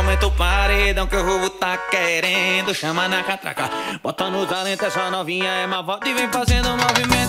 aumenta o paredão que o roubo tá querendo. Chama na catraca, bota no talento, essa novinha é malvada e vem fazendo movimento.